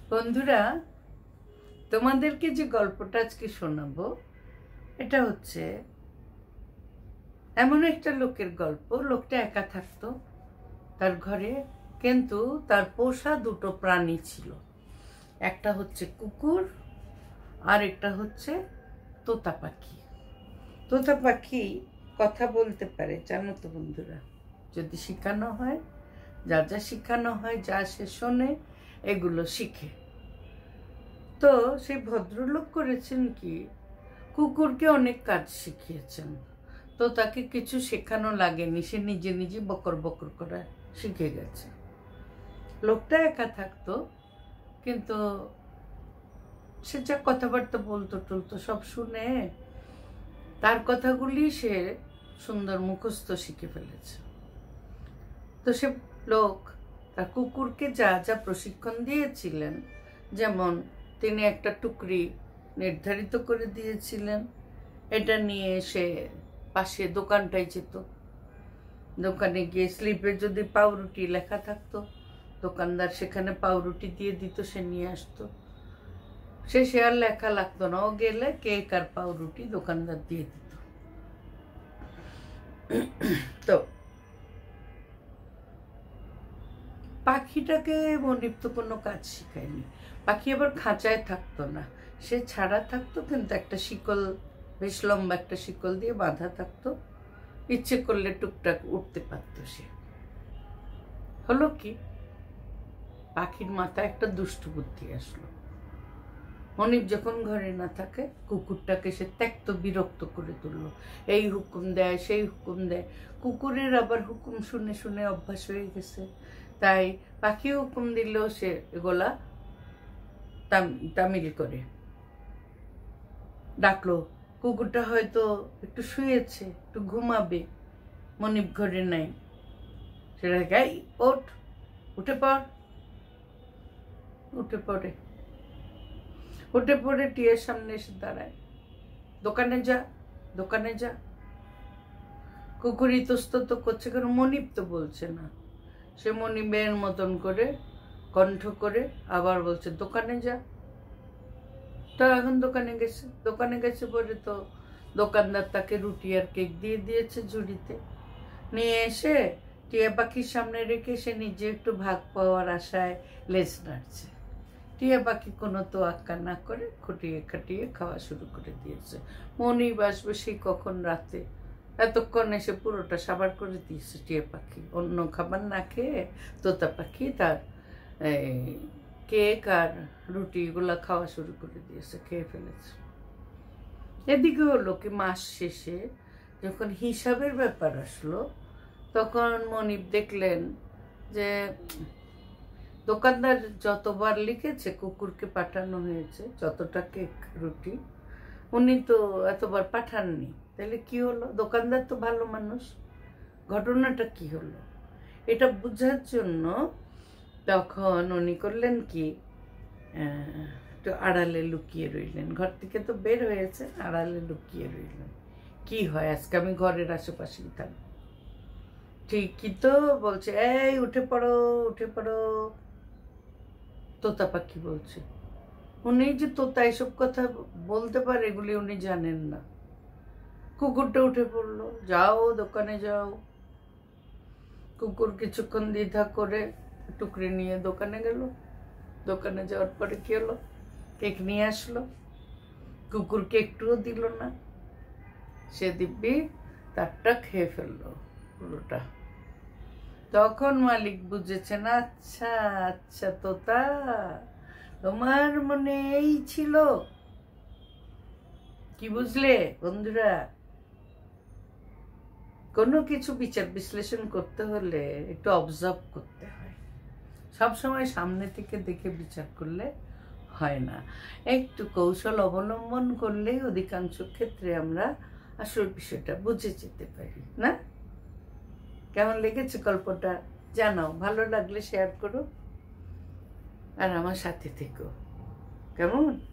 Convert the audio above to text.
বন্ধুরা, তোমাদেরকে যে গল্পটা আজকে শোনাবো এটা হচ্ছে এমন একটা লোকের গল্প। লোকটা একা থাকতো তার ঘরে, কিন্তু তার পোষা দুটো প্রাণী ছিল। একটা হচ্ছে কুকুর আর একটা হচ্ছে তোতা পাখি। তোতা পাখি কথা বলতে পারে, জানো তো বন্ধুরা, যদি শেখানো হয়, যা যা শেখানো হয়, যা সে শোনে এগুলো শিখে। তো সেই ভদ্রলোক করেছেন কি, কুকুরকে অনেক কাজ শিখিয়েছেন। তো তাকে কিছু শেখানো লাগেনি, সে নিজে নিজে বকর বকর করে শিখে গেছে। লোকটা একা থাকতো, কিন্তু সে যা কথাবার্তা বলতো টলতো সব শুনে তার কথাগুলি সে সুন্দর মুখস্থ শিখে ফেলেছে। তো সে লোক তার কুকুরকে যা যা প্রশিক্ষণ দিয়েছিলেন, যেমন তিনি একটা টুকরি নির্ধারিত করে দিয়েছিলেন, এটা নিয়ে সে পাশে দোকানটায় যেত। দোকানে গিয়ে স্লিপে যদি পাউরুটি লেখা থাকতো, দোকানদার সেখানে পাউরুটি দিয়ে দিত, সে নিয়ে আসতো। সে আর লেখা লাগতো না, ও গেলে কেক আর পাউরুটি দোকানদার দিয়ে দিত। তো পাখিটাকে মনিব তো কোনো কাজ শিখায়নি। পাখি আবার খাঁচায় থাকতো না, সে ছাড়া থাকতো, কিন্তু একটা শিকল, বেশ লম্বা একটা শিকল দিয়ে বাঁধা থাকতো। ইচ্ছে করলে টুকটাক উঠতে পারত সে। হলো কি, পাখির মাথায় একটা দুষ্টু বুদ্ধি আসলো। মনিব যখন ঘরে না থাকে, কুকুরটাকে সে ত্যক্ত বিরক্ত করে তুলল। এই হুকুম দেয়, সেই হুকুম দেয়। কুকুরের আবার হুকুম শুনে শুনে অভ্যাস হয়ে গেছে, তাই পাখি হুকুম দিলেও সে এগুলা তামিল করে ডাকলো। কুকুরটা হয়তো একটু শুয়েছে, একটু ঘুমাবে, মনিব ঘরে নাই। সেটা গাই ওঠ, উঠে পড়। উঠে পড়ে টিয়ের সামনে এসে দাঁড়ায়। দোকানে যা, দোকানে যা। কুকুর ইতস্তত করছে, কারণ মনিব তো বলছে না। সে মনিবের মতন করে কণ্ঠ করে আবার বলছে দোকানে যা। তো এখন দোকানে গেছে পরে তো দোকানদার তাকে রুটি আর কেক দিয়ে দিয়েছে ঝুড়িতে। নিয়ে এসে টিয়া পাখির সামনে রেখে সে নিজে একটু ভাগ পাওয়ার আশায় লেজ নাড়ছে। টিয়া পাখি কোনো তোয়াক্কা না করে খুঁটিয়ে খাটিয়ে খাওয়া শুরু করে দিয়েছে। মনিব আসবে সেই কখন রাতে, এতক্ষণ এসে পুরোটা সাবার করে দিয়েছে টিয়া পাখি। অন্য খাবার না খেয়ে তোতা পাখি তার কেক আর রুটিগুলো খাওয়া শুরু করে দিয়েছে, খেয়ে ফেলেছে। এদিকে হলো কি, মাস শেষে যখন হিসাবের ব্যাপার আসলো, তখন মনিব দেখলেন যে দোকানদার যতবার লিখেছে কুকুরকে পাঠানো হয়েছে যতটা কেক রুটি, উনি তো এতবার পাঠাননি। তাহলে কি হলো? দোকানদার তো ভালো মানুষ, ঘটনাটা কি হলো এটা বোঝার জন্য তখন উনি করলেন কি, একটু আড়ালে লুকিয়ে রইলেন। ঘর থেকে তো বের হয়েছে, আড়ালে লুকিয়ে রইলেন। কি হয়, আজকে আমি ঘরের আশেপাশেই থাকবো। ঠিকই তো বলছে, এই উঠে পড়ো, উঠে পড়ো। তোতা পাখি বলছে। উনি যে তোতা এসব কথা বলতে পারে এগুলি উনি জানেন না। কুকুরটা উঠে পড়লো, যাও দোকানে যাও। কুকুর কিছুক্ষণ দ্বিধা করে টুকরি নিয়ে দোকানে গেল। দোকানে যাওয়ার পরে কি হলো, কেক নিয়ে আসলো। কুকুরকে একটুও দিল না, সে দিব্যি তারটা খেয়ে ফেললো পুরোটা। তখন মালিক বুঝেছেন, আচ্ছা আচ্ছা তোতা, তোমার মনে এই ছিল। কি বুঝলে বন্ধুরা? কোনো কিছু বিচার বিশ্লেষণ করতে হলে একটু অবজার্ভ করতে হয়। সবসময় সামনে থেকে দেখে বিচার করলে হয় না। একটু কৌশল অবলম্বন করলেই অধিকাংশ ক্ষেত্রে আমরা আসল বিষয়টা বুঝে যেতে পারি না? কেমন লেগেছে গল্পটা জানাও, ভালো লাগলে শেয়ার করো আর আমার সাথে থেকো। কেমন?